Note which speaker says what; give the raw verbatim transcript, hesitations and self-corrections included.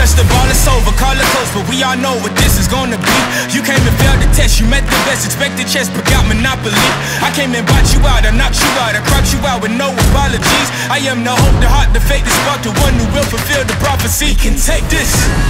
Speaker 1: touch the ball, it's over, call it close, but we all know what this is gonna be. You came and failed the test, you met the best, expected chess, but got monopoly. I came and bought you out, I knocked you out, I cropped you out with no apologies. I am the hope, the heart, the faith, the spark, the one who will fulfill the prophecy. Can take this.